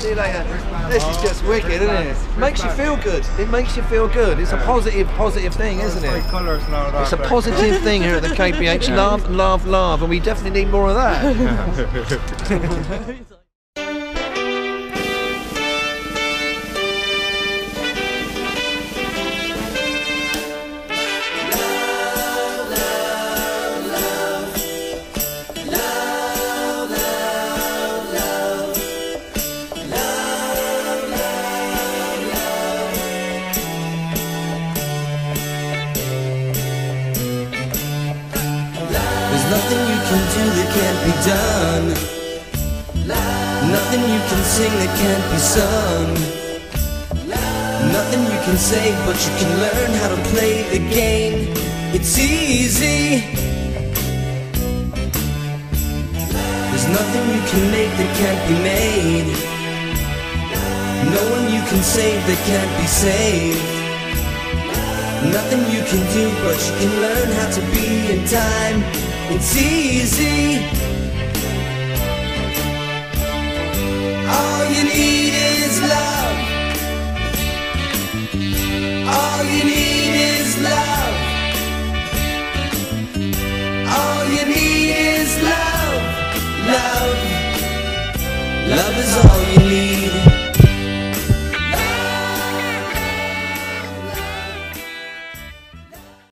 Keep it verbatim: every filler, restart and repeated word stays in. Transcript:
See you later. This is just wicked, isn't it? It makes you feel good. It makes you feel good. It's a positive, positive thing, isn't it? It's a positive thing here at the K P H. Love, love, love, and we definitely need more of that. Nothing you can do that can't be done. Nothing you can sing that can't be sung. Nothing you can say, but you can learn how to play the game. It's easy. There's nothing you can make that can't be made. No one you can save that can't be saved. Nothing you can do, but you can learn how to be in time. It's easy.